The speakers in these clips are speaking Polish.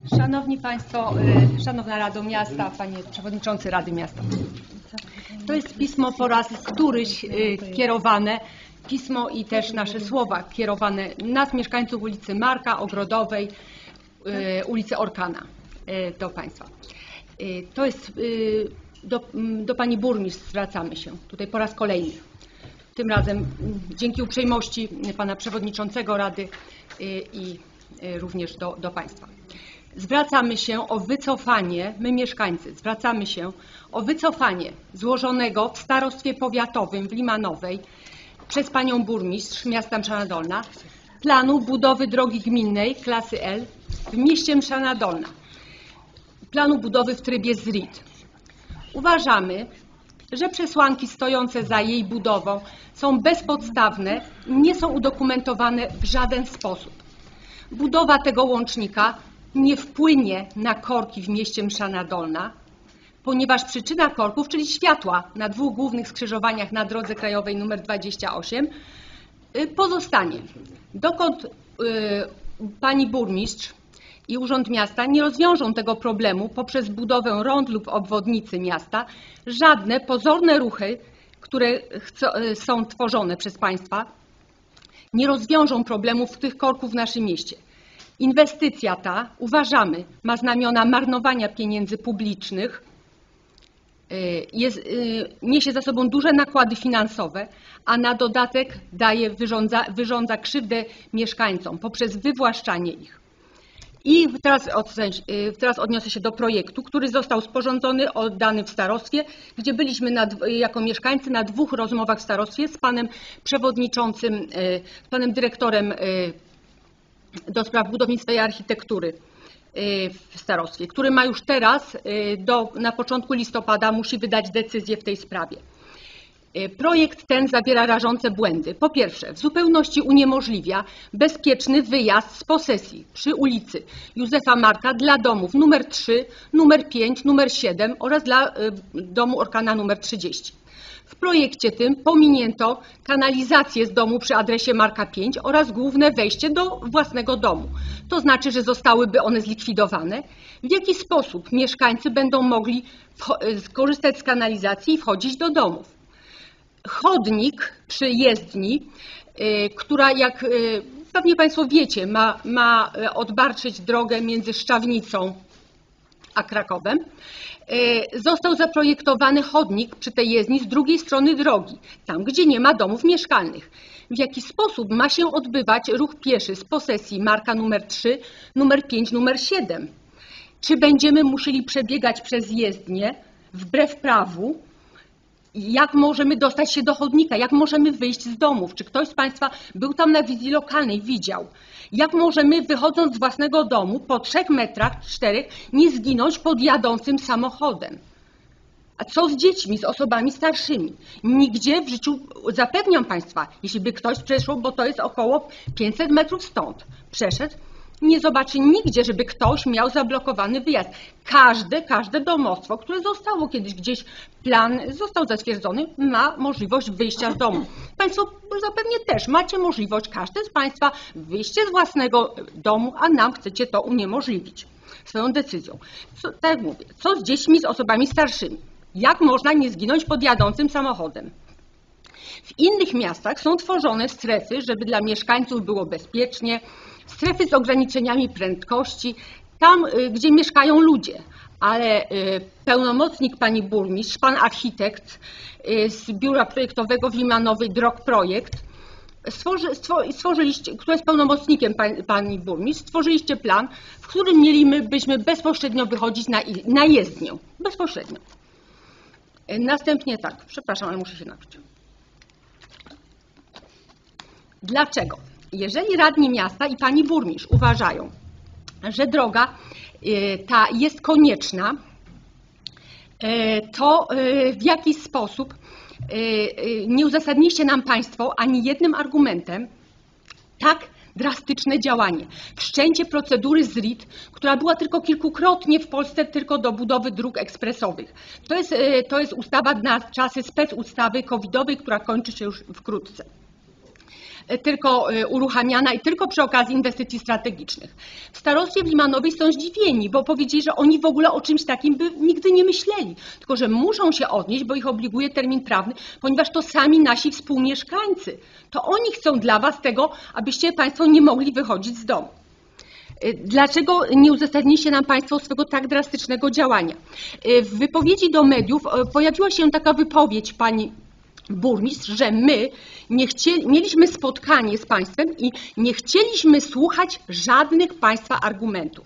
Szanowni Państwo, Szanowna Rado Miasta, Panie Przewodniczący Rady Miasta. To jest pismo po raz któryś kierowane, pismo i też nasze słowa kierowane nas, mieszkańców ulicy Marka, Ogrodowej, ulicy Orkana, do Państwa. To jest do Pani Burmistrz zwracamy się tutaj po raz kolejny. Tym razem dzięki uprzejmości Pana Przewodniczącego Rady i również do Państwa. Zwracamy się o wycofanie, my mieszkańcy, zwracamy się o wycofanie złożonego w starostwie powiatowym w Limanowej przez Panią Burmistrz miasta Mszana Dolna planu budowy drogi gminnej klasy L w mieście Mszana Dolna. Planu budowy w trybie ZRID. Uważamy, że przesłanki stojące za jej budową są bezpodstawne i nie są udokumentowane w żaden sposób. Budowa tego łącznika nie wpłynie na korki w mieście Mszana Dolna, ponieważ przyczyna korków, czyli światła na dwóch głównych skrzyżowaniach na drodze krajowej nr 28 pozostanie. Dokąd Pani Burmistrz i Urząd Miasta nie rozwiążą tego problemu poprzez budowę rond lub obwodnicy miasta, żadne pozorne ruchy, które są tworzone przez Państwa, nie rozwiążą problemów tych korków w naszym mieście. Inwestycja ta, uważamy, ma znamiona marnowania pieniędzy publicznych, niesie za sobą duże nakłady finansowe, a na dodatek wyrządza krzywdę mieszkańcom poprzez wywłaszczanie ich. I teraz odniosę się do projektu, który został sporządzony, oddany w starostwie, gdzie byliśmy jako mieszkańcy na dwóch rozmowach w starostwie z panem przewodniczącym, z panem dyrektorem do spraw budownictwa i architektury w starostwie, który ma już teraz, na początku listopada musi wydać decyzję w tej sprawie. Projekt ten zawiera rażące błędy. Po pierwsze, w zupełności uniemożliwia bezpieczny wyjazd z posesji przy ulicy Józefa Marka dla domów nr 3, nr 5, nr 7 oraz dla domu Orkana nr 30. W projekcie tym pominięto kanalizację z domu przy adresie Marka 5 oraz główne wejście do własnego domu. To znaczy, że zostałyby one zlikwidowane. W jaki sposób mieszkańcy będą mogli skorzystać z kanalizacji i wchodzić do domów? Chodnik przy jezdni, która, jak pewnie Państwo wiecie, ma odbarczyć drogę między Szczawnicą a Krakowem. Został zaprojektowany chodnik przy tej jezdni z drugiej strony drogi, tam gdzie nie ma domów mieszkalnych. W jaki sposób ma się odbywać ruch pieszy z posesji Marka nr 3, nr 5, nr 7? Czy będziemy musieli przebiegać przez jezdnię wbrew prawu? Jak możemy dostać się do chodnika? Jak możemy wyjść z domów? Czy ktoś z Państwa był tam na wizji lokalnej, widział? Jak możemy, wychodząc z własnego domu, po 3 metrach, 4, nie zginąć pod jadącym samochodem? A co z dziećmi, z osobami starszymi? Nigdzie w życiu, zapewniam Państwa, jeśli by ktoś przeszło, bo to jest około 500 metrów stąd, przeszedł, nie zobaczy nigdzie, żeby ktoś miał zablokowany wyjazd. Każde domostwo, które zostało kiedyś gdzieś, plan został zatwierdzony, ma możliwość wyjścia z domu. Państwo zapewne też macie możliwość, każdy z Państwa, wyjście z własnego domu, a nam chcecie to uniemożliwić swoją decyzją. Tak jak mówię, co z dziećmi, z osobami starszymi? Jak można nie zginąć pod jadącym samochodem? W innych miastach są tworzone strefy, żeby dla mieszkańców było bezpiecznie, strefy z ograniczeniami prędkości, tam gdzie mieszkają ludzie, ale pełnomocnik Pani Burmistrz, Pan architekt z Biura Projektowego w Limanowej Drog Projekt, stworzyliście, który jest pełnomocnikiem Pani Burmistrz, stworzyliście plan, w którym mielibyśmy bezpośrednio wychodzić na jezdnię. Bezpośrednio. Następnie tak, przepraszam, ale muszę się napić. Dlaczego? Jeżeli radni miasta i Pani Burmistrz uważają, że droga ta jest konieczna, to w jaki sposób nie uzasadniliście nam Państwo ani jednym argumentem tak drastyczne działanie. Wszczęcie procedury ZRID, która była tylko kilkukrotnie w Polsce tylko do budowy dróg ekspresowych. To jest ustawa na czasy specustawy covidowej, która kończy się już wkrótce. tylko uruchamiana i tylko przy okazji inwestycji strategicznych. W starostwie w Limanowej są zdziwieni, bo powiedzieli, że oni w ogóle o czymś takim by nigdy nie myśleli, tylko że muszą się odnieść, bo ich obliguje termin prawny, ponieważ to sami nasi współmieszkańcy. To oni chcą dla Was tego, abyście Państwo nie mogli wychodzić z domu. Dlaczego nie uzasadniliście nam Państwo swego tak drastycznego działania? W wypowiedzi do mediów pojawiła się taka wypowiedź pani burmistrz, że my mieliśmy spotkanie z Państwem i nie chcieliśmy słuchać żadnych Państwa argumentów.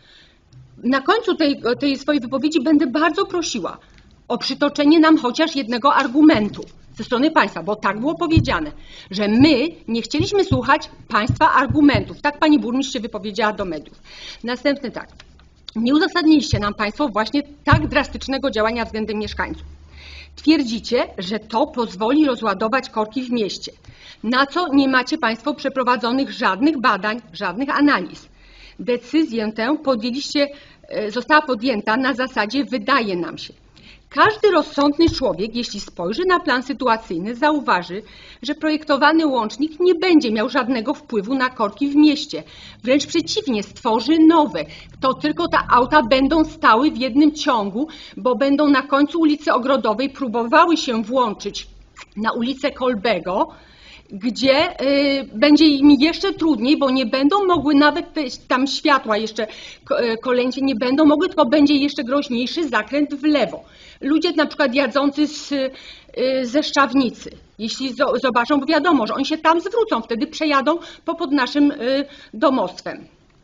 Na końcu tej swojej wypowiedzi będę bardzo prosiła o przytoczenie nam chociaż jednego argumentu ze strony Państwa, bo tak było powiedziane, że my nie chcieliśmy słuchać Państwa argumentów. Tak Pani burmistrz się wypowiedziała do mediów. Następny tak. Nie uzasadniliście nam Państwo właśnie tak drastycznego działania względem mieszkańców. Twierdzicie, że to pozwoli rozładować korki w mieście, na co nie macie Państwo przeprowadzonych żadnych badań, żadnych analiz. Decyzję tę została podjęta na zasadzie wydaje nam się. Każdy rozsądny człowiek, jeśli spojrzy na plan sytuacyjny, zauważy, że projektowany łącznik nie będzie miał żadnego wpływu na korki w mieście. Wręcz przeciwnie, stworzy nowe. To tylko te auta będą stały w jednym ciągu, bo będą na końcu ulicy Ogrodowej próbowały się włączyć na ulicę Kolbego, gdzie będzie im jeszcze trudniej, bo nie będą mogły nawet tam światła jeszcze kolejne nie będą mogły, tylko będzie jeszcze groźniejszy zakręt w lewo. Ludzie na przykład jadący ze Szczawnicy, jeśli zobaczą, bo wiadomo, że oni się tam zwrócą, wtedy przejadą pod naszym domostwem.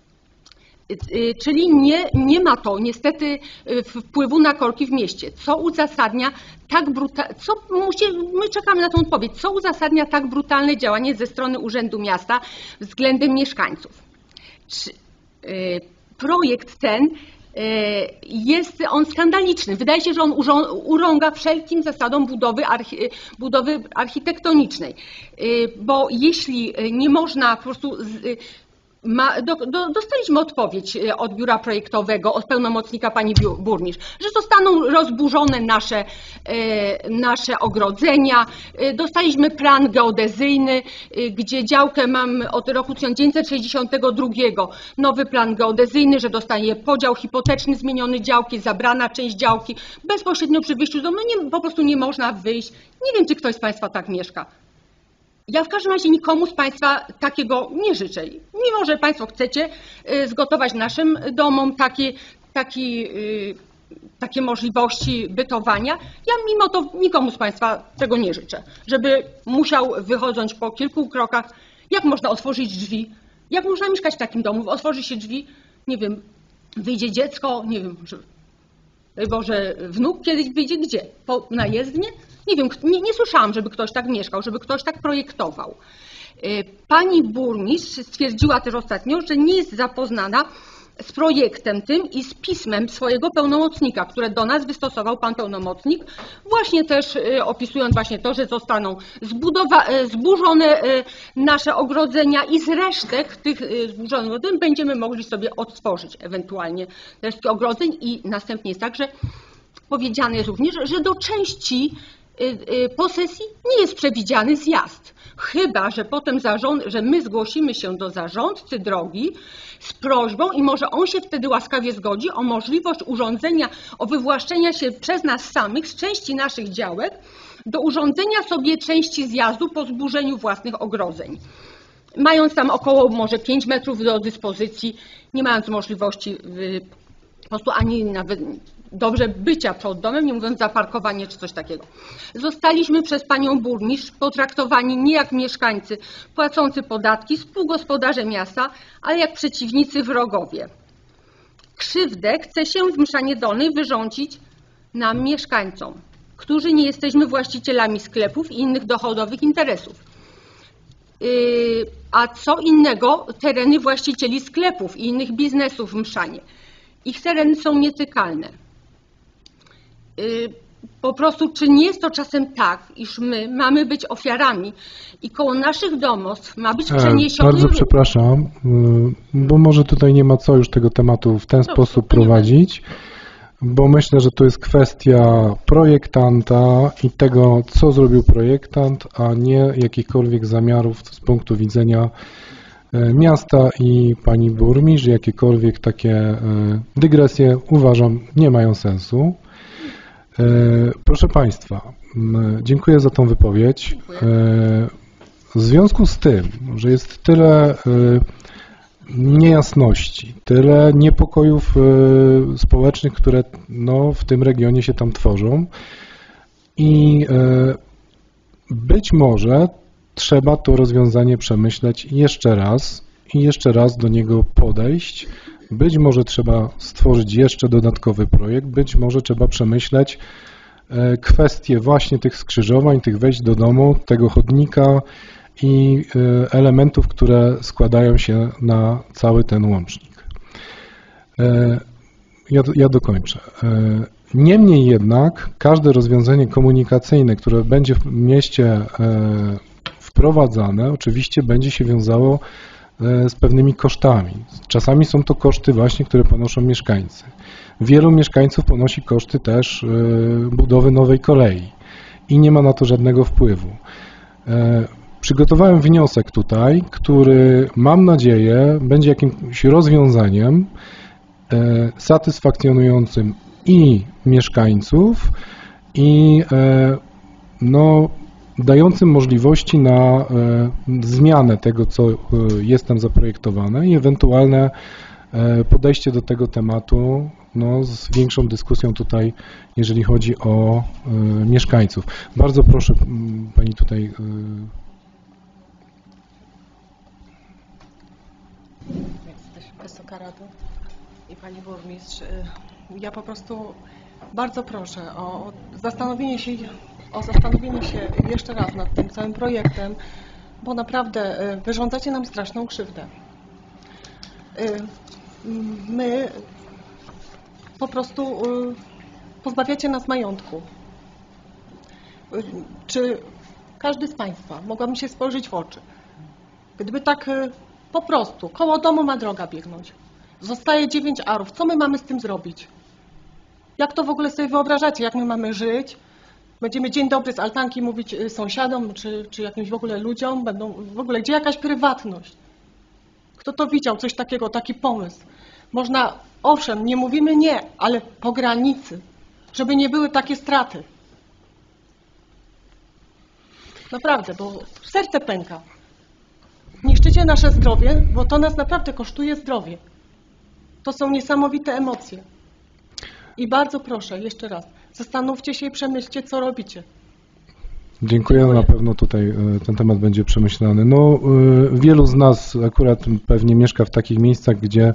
Czyli nie ma to niestety wpływu na korki w mieście. Co uzasadnia tak brutalne, my czekamy na tę odpowiedź, co uzasadnia tak brutalne działanie ze strony Urzędu Miasta względem mieszkańców? Projekt ten jest on skandaliczny. Wydaje się, że on urąga wszelkim zasadom budowy architektonicznej, bo jeśli nie można po prostu dostaliśmy odpowiedź od biura projektowego, od pełnomocnika pani burmistrz, że zostaną rozburzone nasze ogrodzenia. Dostaliśmy plan geodezyjny, gdzie działkę mam od roku 1962, nowy plan geodezyjny, że dostaje podział hipoteczny zmieniony działki, zabrana część działki, bezpośrednio przy wyjściu z domu, po prostu nie można wyjść. Nie wiem, czy ktoś z Państwa tak mieszka. Ja w każdym razie nikomu z Państwa takiego nie życzę. Mimo że Państwo chcecie zgotować naszym domom takie możliwości bytowania, ja mimo to nikomu z Państwa tego nie życzę. Żeby musiał wychodząc po kilku krokach, jak można otworzyć drzwi, jak można mieszkać w takim domu, otworzy się drzwi, nie wiem, wyjdzie dziecko, nie wiem, Boże, wnuk kiedyś wyjdzie gdzie? Na jezdnię? Nie wiem, nie słyszałam, żeby ktoś tak mieszkał, żeby ktoś tak projektował. Pani burmistrz stwierdziła też ostatnio, że nie jest zapoznana z projektem tym i z pismem swojego pełnomocnika, które do nas wystosował pan pełnomocnik, właśnie też opisując właśnie to, że zostaną zburzone nasze ogrodzenia i z resztek tych zburzonych ogrodzeń będziemy mogli sobie odtworzyć ewentualnie resztki ogrodzeń i następnie jest tak, że powiedziane jest również, że do części posesji nie jest przewidziany zjazd. Chyba że potem że my zgłosimy się do zarządcy drogi z prośbą i może on się wtedy łaskawie zgodzi o możliwość urządzenia, o wywłaszczenia się przez nas samych z części naszych działek do urządzenia sobie części zjazdu po zburzeniu własnych ogrodzeń. Mając tam około może 5 metrów do dyspozycji, nie mając możliwości po prostu ani nawet dobrze bycia przed domem, nie mówiąc zaparkowanie czy coś takiego. Zostaliśmy przez panią burmistrz potraktowani nie jak mieszkańcy płacący podatki, współgospodarze miasta, ale jak przeciwnicy, wrogowie. Krzywdę chce się w Mszanie Dolnej wyrządzić nam, mieszkańcom, którzy nie jesteśmy właścicielami sklepów i innych dochodowych interesów. A co innego tereny właścicieli sklepów i innych biznesów w Mszanie. Ich tereny są nietykalne. Po prostu, czy nie jest to czasem tak, iż my mamy być ofiarami i koło naszych domostw ma być przeniesiony... Bardzo przepraszam, bo może tutaj nie ma co już tego tematu w ten sposób prowadzić, bo myślę, że to jest kwestia projektanta i tego, co zrobił projektant, a nie jakichkolwiek zamiarów z punktu widzenia miasta i pani burmistrz. Jakiekolwiek takie dygresje, uważam, nie mają sensu. Proszę Państwa, dziękuję za tą wypowiedź. W związku z tym, że jest tyle niejasności, tyle niepokojów społecznych, które w tym regionie się tam tworzą i być może trzeba to rozwiązanie przemyśleć jeszcze raz i jeszcze raz do niego podejść. Być może trzeba stworzyć jeszcze dodatkowy projekt, być może trzeba przemyśleć kwestie właśnie tych skrzyżowań, tych wejść do domu, tego chodnika i elementów, które składają się na cały ten łącznik. Ja dokończę. Niemniej jednak każde rozwiązanie komunikacyjne, które będzie w mieście wprowadzane, oczywiście będzie się wiązało z pewnymi kosztami. Czasami są to koszty właśnie, które ponoszą mieszkańcy. Wielu mieszkańców ponosi koszty też budowy nowej kolei i nie ma na to żadnego wpływu. Przygotowałem wniosek tutaj, który mam nadzieję będzie jakimś rozwiązaniem satysfakcjonującym i mieszkańców, i dającym możliwości na zmianę tego, co jest tam zaprojektowane i ewentualne podejście do tego tematu z większą dyskusją tutaj, jeżeli chodzi o mieszkańców. Bardzo proszę Pani tutaj. Wysoka Rado i Pani Burmistrz, ja po prostu bardzo proszę o zastanowienie się jeszcze raz nad tym całym projektem, bo naprawdę wyrządzacie nam straszną krzywdę. My po prostu pozbawiacie nas majątku. Czy każdy z Państwa mogłaby się spojrzeć w oczy, gdyby tak po prostu koło domu ma droga biegnąć, zostaje 9 arów, co my mamy z tym zrobić? Jak to w ogóle sobie wyobrażacie, jak my mamy żyć? Będziemy dzień dobry z altanki mówić sąsiadom, czy jakimś w ogóle ludziom, będą w ogóle, gdzie jakaś prywatność? Kto to widział, coś takiego, taki pomysł? Można, owszem, nie mówimy nie, ale po granicy, żeby nie były takie straty. Naprawdę, bo serce pęka. Niszczycie nasze zdrowie, bo to nas naprawdę kosztuje zdrowie. To są niesamowite emocje. I bardzo proszę, jeszcze raz, zastanówcie się i przemyślcie, co robicie. Dziękuję. Na pewno tutaj ten temat będzie przemyślany. Wielu z nas akurat pewnie mieszka w takich miejscach, gdzie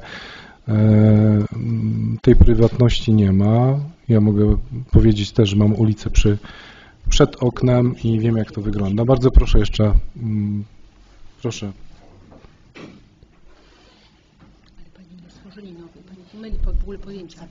tej prywatności nie ma. Ja mogę powiedzieć też, że mam ulicę przed oknem i wiem, jak to wygląda. Bardzo proszę jeszcze. Proszę. Pani nie stworzyli nowej, Pani myli w ogóle pojęcia.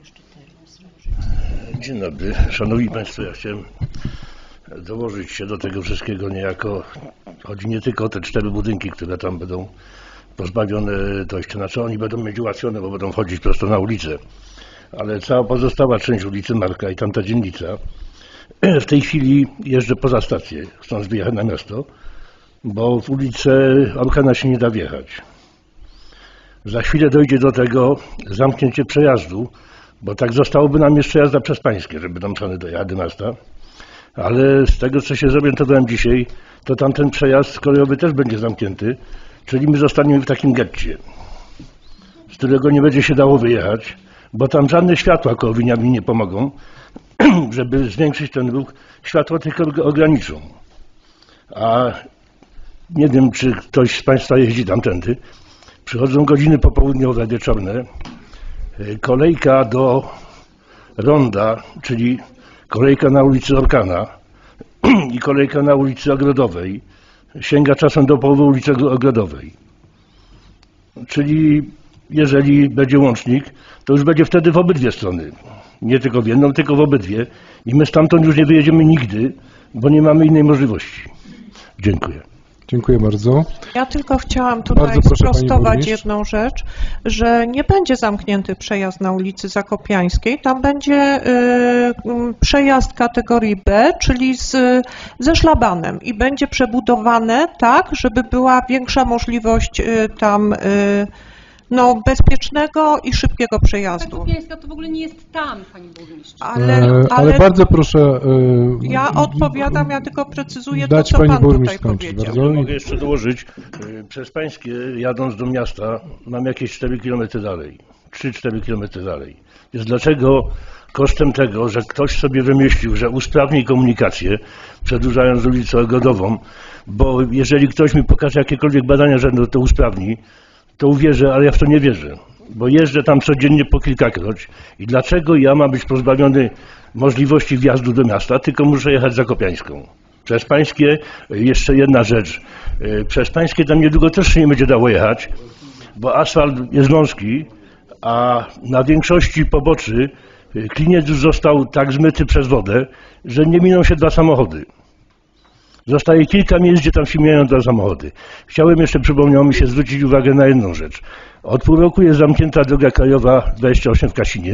Dzień dobry. Szanowni Państwo, ja chciałem dołożyć się do tego wszystkiego niejako. Chodzi nie tylko o te 4 budynki, które tam będą pozbawione dojścia, na co oni będą mieć ułatwione, bo będą wchodzić prosto na ulicę. Ale cała pozostała część ulicy Marka i tamta dzielnica, w tej chwili jeżdżę poza stację, chcąc wyjechać na miasto, bo w ulicę Orkana się nie da wjechać. Za chwilę dojdzie do tego zamknięcie przejazdu, bo tak zostałoby nam jeszcze jazda przez Pańskie, żeby Domczany dojechać do miasta. Ale z tego, co się zorientowałem dzisiaj, to tamten przejazd kolejowy też będzie zamknięty, czyli my zostaniemy w takim getcie, z którego nie będzie się dało wyjechać, bo tam żadne światła koło winiami nie pomogą, żeby zwiększyć ten ruch. Światła tylko ograniczą. A nie wiem, czy ktoś z Państwa jeździ tamtędy. Przychodzą godziny popołudniowe, wieczorne. Kolejka do ronda, czyli kolejka na ulicy Orkana i kolejka na ulicy Ogrodowej sięga czasem do połowy ulicy Ogrodowej. Czyli jeżeli będzie łącznik, to już będzie wtedy w obydwie strony. Nie tylko w jedną, tylko w obydwie. I my stamtąd już nie wyjedziemy nigdy, bo nie mamy innej możliwości. Dziękuję. Dziękuję bardzo. Ja tylko chciałam tutaj Bardzo proszę, pani sprostować burmistrz. jedną rzecz, że nie będzie zamknięty przejazd na ulicy Zakopiańskiej, tam będzie przejazd kategorii B, czyli ze szlabanem i będzie przebudowane tak, żeby była większa możliwość tam bezpiecznego i szybkiego przejazdu. Zakopiańska to w ogóle nie jest tam, pani burmistrz. Ale bardzo proszę Ja odpowiadam, ja tylko precyzuję to, dać co pani pan burmistrz tutaj skończyć. powiedział. Bardzo. Mogę jeszcze dołożyć, przez Pańskie jadąc do miasta mam jakieś 4 km dalej, 3-4 km dalej. Więc dlaczego kosztem tego, że ktoś sobie wymyślił, że usprawni komunikację, przedłużając ulicę Ogodową, bo jeżeli ktoś mi pokaże jakiekolwiek badania, że to usprawni, to uwierzę, ale ja w to nie wierzę, bo jeżdżę tam codziennie po kilkakroć i dlaczego ja mam być pozbawiony możliwości wjazdu do miasta, tylko muszę jechać Zakopiańską. Przez Pańskie, jeszcze jedna rzecz, przez Pańskie tam niedługo też się nie będzie dało jechać, bo asfalt jest wąski, a na większości poboczy kliniec już został tak zmyty przez wodę, że nie miną się 2 samochody. Zostaje kilka miejsc, gdzie tam się mijają 2 samochody. Chciałem jeszcze, przypomniało mi się, zwrócić uwagę na jedną rzecz. Od pół roku jest zamknięta droga krajowa 28 w Kasinie,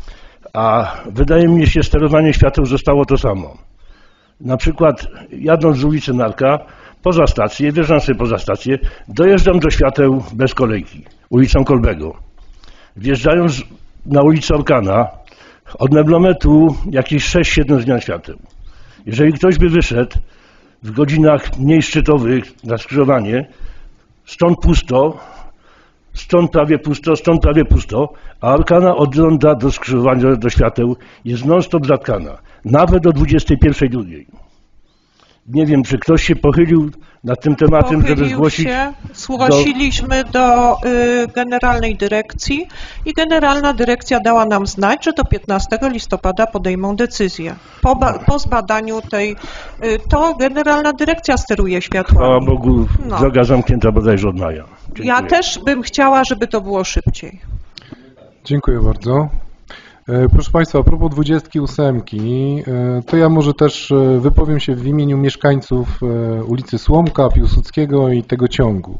a wydaje mi się, że sterowanie świateł zostało to samo. Na przykład jadąc z ulicy Marka, poza stację, wjeżdżam sobie poza stację, dojeżdżam do świateł bez kolejki, ulicą Kolbego. Wjeżdżając na ulicę Orkana, od meblometu jakieś 6-7 zmian świateł. Jeżeli ktoś by wyszedł w godzinach mniej szczytowych na skrzyżowanie, stąd pusto, stąd prawie pusto, a Orkana od ronda do skrzyżowania do świateł jest non-stop zatkana, nawet o 21:02. Nie wiem, czy ktoś się pochylił nad tym tematem, żeby zgłosić. Zgłosiliśmy do Generalnej Dyrekcji i Generalna Dyrekcja dała nam znać, że do 15 listopada podejmą decyzję. Po zbadaniu tej, to Generalna Dyrekcja steruje światłami. Chwała Bogu, droga zamknięta bodajże od maja. Dziękuję. Ja też bym chciała, żeby to było szybciej. Dziękuję bardzo. Proszę Państwa, a propos 28, to ja może też wypowiem się w imieniu mieszkańców ulicy Słomka, Piłsudskiego i tego ciągu.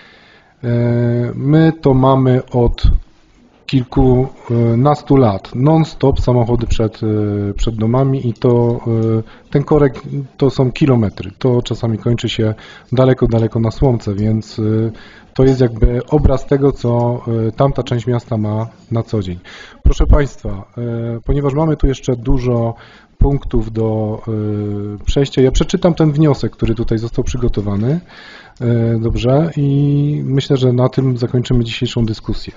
My to mamy od kilkunastu lat non-stop samochody przed domami i to ten korek to są kilometry. To czasami kończy się daleko, daleko na Słomce, więc to jest jakby obraz tego, co tamta część miasta ma na co dzień. Proszę Państwa, ponieważ mamy tu jeszcze dużo punktów do przejścia, ja przeczytam ten wniosek, który tutaj został przygotowany. Dobrze, i myślę, że na tym zakończymy dzisiejszą dyskusję.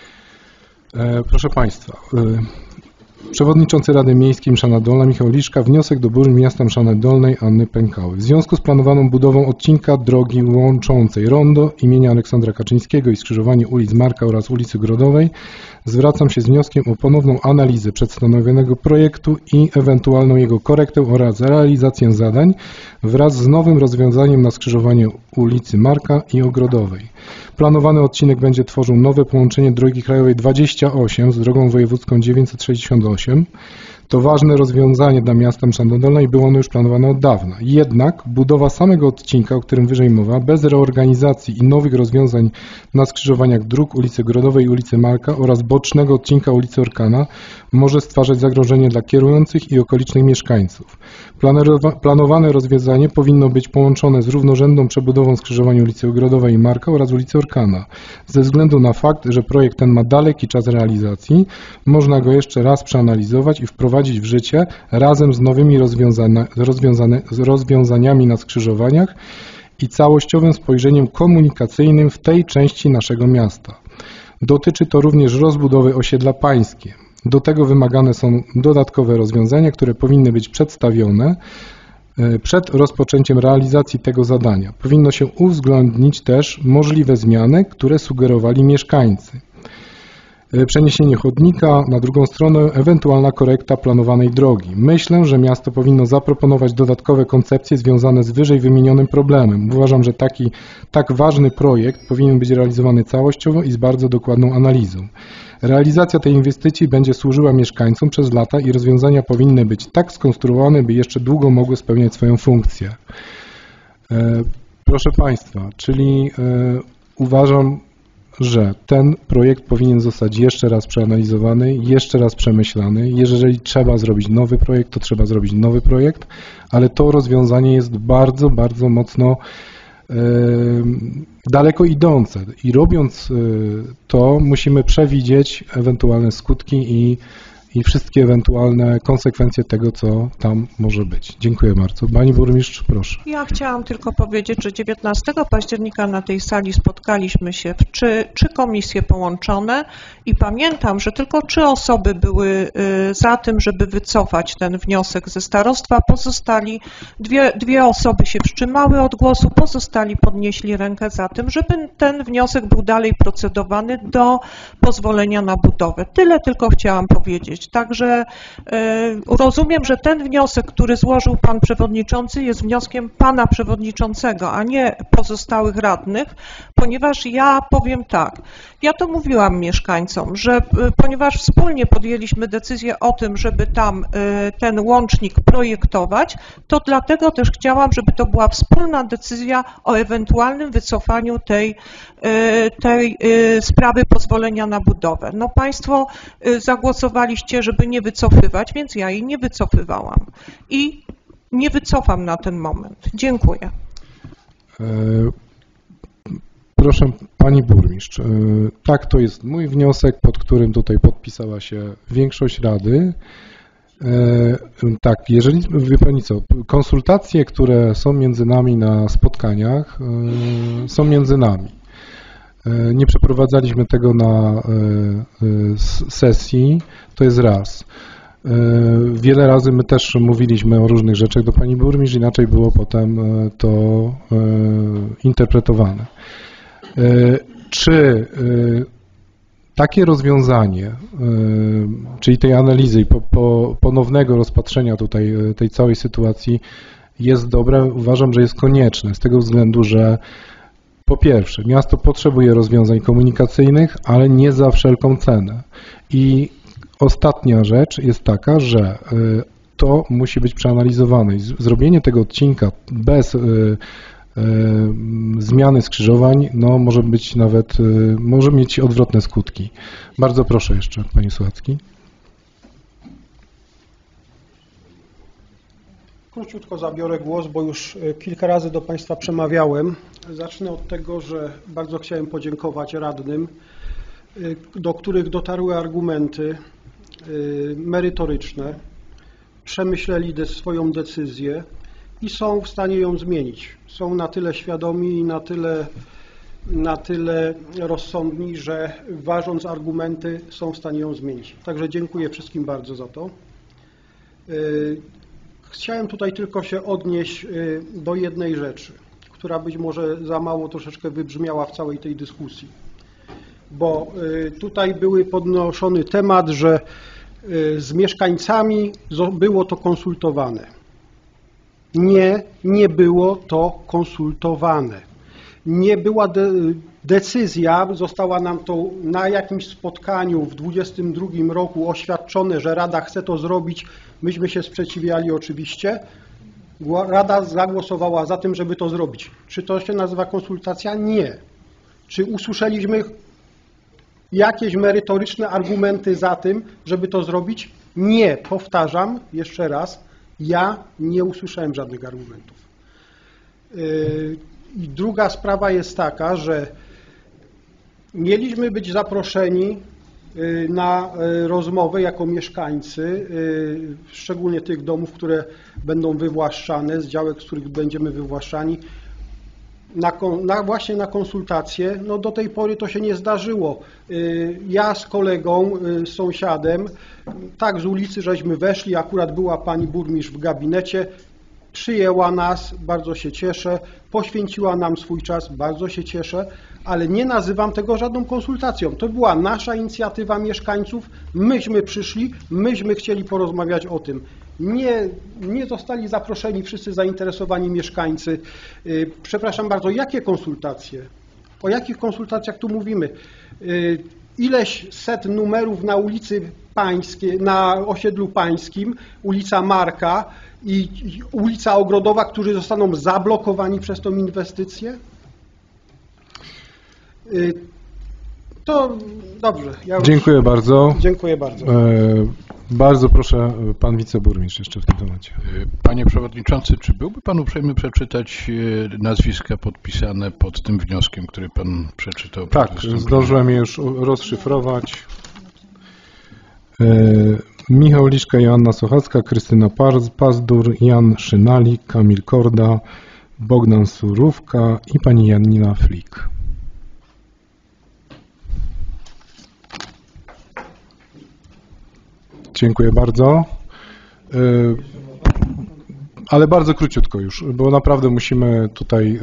Proszę Państwa, Przewodniczący Rady Miejskiej Mszana Dolna Michał Liszka, wniosek do burmistrza miasta Mszany Dolnej Anny Pękały. W związku z planowaną budową odcinka drogi łączącej rondo imienia Aleksandra Kaczyńskiego i skrzyżowanie ulic Marka oraz ulicy Grodowej zwracam się z wnioskiem o ponowną analizę przedstawionego projektu i ewentualną jego korektę oraz realizację zadań wraz z nowym rozwiązaniem na skrzyżowaniu ulicy Marka i Ogrodowej. Planowany odcinek będzie tworzył nowe połączenie drogi krajowej 28 z drogą wojewódzką 968. To ważne rozwiązanie dla miasta Mszana Dolna i było ono już planowane od dawna. Jednak budowa samego odcinka, o którym wyżej mowa, bez reorganizacji i nowych rozwiązań na skrzyżowaniach dróg ulicy Grodowej i ulicy Marka oraz bocznego odcinka ulicy Orkana może stwarzać zagrożenie dla kierujących i okolicznych mieszkańców. Planowane rozwiązanie powinno być połączone z równorzędną przebudową skrzyżowania ulicy Ogrodowej i Marka oraz ulicy Orkana. Ze względu na fakt, że projekt ten ma daleki czas realizacji, można go jeszcze raz przeanalizować i wprowadzić w życie razem z nowymi rozwiązaniami na skrzyżowaniach i całościowym spojrzeniem komunikacyjnym w tej części naszego miasta. Dotyczy to również rozbudowy osiedla Pańskie. Do tego wymagane są dodatkowe rozwiązania, które powinny być przedstawione przed rozpoczęciem realizacji tego zadania. Powinno się uwzględnić też możliwe zmiany, które sugerowali mieszkańcy. Przeniesienie chodnika na drugą stronę, ewentualna korekta planowanej drogi. Myślę, że miasto powinno zaproponować dodatkowe koncepcje związane z wyżej wymienionym problemem. Uważam, że tak ważny projekt powinien być realizowany całościowo i z bardzo dokładną analizą. Realizacja tej inwestycji będzie służyła mieszkańcom przez lata i rozwiązania powinny być tak skonstruowane, by jeszcze długo mogły spełniać swoją funkcję. Proszę Państwa, czyli uważam, że ten projekt powinien zostać jeszcze raz przeanalizowany, jeszcze raz przemyślany. Jeżeli trzeba zrobić nowy projekt, to trzeba zrobić nowy projekt, ale to rozwiązanie jest bardzo, bardzo mocno daleko idące i robiąc to musimy przewidzieć ewentualne skutki i wszystkie ewentualne konsekwencje tego, co tam może być. Dziękuję bardzo. Pani burmistrz, proszę. Ja chciałam tylko powiedzieć, że 19 października na tej sali spotkaliśmy się w trzy komisje połączone i pamiętam, że tylko 3 osoby były za tym, żeby wycofać ten wniosek ze starostwa. Pozostali, dwie osoby się wstrzymały od głosu, pozostali podnieśli rękę za tym, żeby ten wniosek był dalej procedowany do pozwolenia na budowę. Tyle tylko chciałam powiedzieć. Także rozumiem, że ten wniosek, który złożył pan przewodniczący, jest wnioskiem pana przewodniczącego, a nie pozostałych radnych, ponieważ ja powiem tak, ja to mówiłam mieszkańcom, że ponieważ wspólnie podjęliśmy decyzję o tym, żeby tam ten łącznik projektować, to dlatego też chciałam, żeby to była wspólna decyzja o ewentualnym wycofaniu tej sprawy pozwolenia na budowę. No państwo zagłosowaliście, żeby nie wycofywać, więc ja jej nie wycofywałam i nie wycofam na ten moment. Dziękuję. Proszę Pani Burmistrz, tak, to jest mój wniosek, pod którym tutaj podpisała się większość Rady. Tak, jeżeli, wie Pani co, konsultacje, które są między nami na spotkaniach, są między nami. Nie przeprowadzaliśmy tego na sesji, to jest raz. Wiele razy my też mówiliśmy o różnych rzeczach do Pani Burmistrz, inaczej było potem to interpretowane. Czy takie rozwiązanie, czyli tej analizy i ponownego rozpatrzenia tutaj tej całej sytuacji jest dobre? Uważam, że jest konieczne z tego względu, że po pierwsze, miasto potrzebuje rozwiązań komunikacyjnych, ale nie za wszelką cenę. I ostatnia rzecz jest taka, że to musi być przeanalizowane. I zrobienie tego odcinka bez zmiany skrzyżowań, no może być nawet, może mieć odwrotne skutki. Bardzo proszę jeszcze, Panie Słuchacki. Króciutko zabiorę głos, bo już kilka razy do Państwa przemawiałem. Zacznę od tego, że bardzo chciałem podziękować radnym, do których dotarły argumenty merytoryczne, przemyśleli swoją decyzję i są w stanie ją zmienić. Są na tyle świadomi i na tyle rozsądni, że ważąc argumenty są w stanie ją zmienić. Także dziękuję wszystkim bardzo za to. Chciałem tutaj tylko się odnieść do jednej rzeczy, która być może za mało troszeczkę wybrzmiała w całej tej dyskusji. Bo tutaj był podnoszony temat, że z mieszkańcami było to konsultowane. Nie było to konsultowane. Nie była decyzja, została nam to na jakimś spotkaniu w 2022 roku oświadczone, że Rada chce to zrobić. Myśmy się sprzeciwiali oczywiście. Rada zagłosowała za tym, żeby to zrobić. Czy to się nazywa konsultacja? Nie. Czy usłyszeliśmy jakieś merytoryczne argumenty za tym, żeby to zrobić? Nie. Powtarzam jeszcze raz, ja nie usłyszałem żadnych argumentów. I druga sprawa jest taka, że mieliśmy być zaproszeni na rozmowę jako mieszkańcy, szczególnie tych domów, które będą wywłaszczane, z działek, z których będziemy wywłaszczani, właśnie na konsultacje. No do tej pory to się nie zdarzyło. Ja z kolegą, sąsiadem, tak z ulicy żeśmy weszli, akurat była pani burmistrz w gabinecie, przyjęła nas, bardzo się cieszę, poświęciła nam swój czas, bardzo się cieszę, ale nie nazywam tego żadną konsultacją. To była nasza inicjatywa mieszkańców, myśmy przyszli, myśmy chcieli porozmawiać o tym. Nie zostali zaproszeni wszyscy zainteresowani mieszkańcy. Przepraszam bardzo, jakie konsultacje? O jakich konsultacjach tu mówimy? ileś set numerów na ulicy Pańskiej, na osiedlu Pańskim, ulica Marka i ulica Ogrodowa, którzy zostaną zablokowani przez tą inwestycję? To dobrze. Dziękuję bardzo. Dziękuję bardzo. Bardzo proszę, pan wiceburmistrz jeszcze w tym temacie. Panie Przewodniczący, czy byłby Pan uprzejmy przeczytać nazwiska podpisane pod tym wnioskiem, który Pan przeczytał? Tak, zdążyłem je już rozszyfrować. Michał Liszka, Joanna Sochacka, Krystyna Pazdur, Jan Szynalik, Kamil Korda, Bogdan Surówka i pani Janina Flik. Dziękuję bardzo. Ale bardzo króciutko już, bo naprawdę musimy tutaj...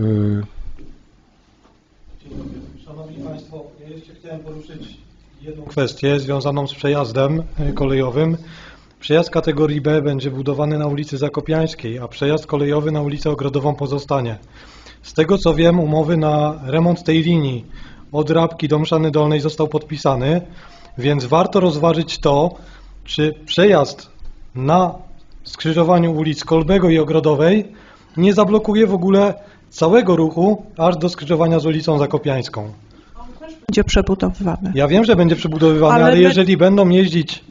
Szanowni Państwo, ja jeszcze chciałem poruszyć jedną kwestię związaną z przejazdem kolejowym. Przejazd kategorii B będzie budowany na ulicy Zakopiańskiej, a przejazd kolejowy na ulicę Ogrodową pozostanie. Z tego co wiem, umowy na remont tej linii od Rabki do Mszany Dolnej został podpisany, więc warto rozważyć to, czy przejazd na skrzyżowaniu ulic Kolbego i Ogrodowej nie zablokuje w ogóle całego ruchu aż do skrzyżowania z ulicą Zakopiańską. Będzie przebudowywany. Ja wiem, że będzie przebudowywany, ale jeżeli będą jeździć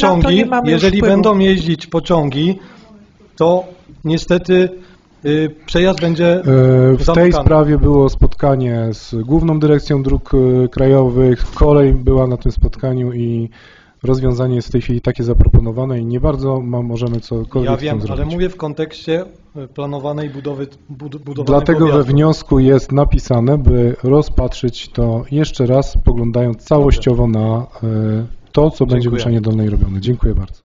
pociągi, to niestety przejazd będzie W tej zamykany. sprawie było spotkanie z Główną Dyrekcją Dróg Krajowych, kolej była na tym spotkaniu i rozwiązanie jest w tej chwili takie zaproponowane i nie bardzo możemy cokolwiek Ja z wiem, tym ale zrobić. mówię w kontekście planowanej budowy Dlatego we objazdu. wniosku jest napisane, by rozpatrzyć to jeszcze raz, poglądając całościowo na to, co będzie w Dziękuję. Mszanie Dolnej robione. Dziękuję bardzo.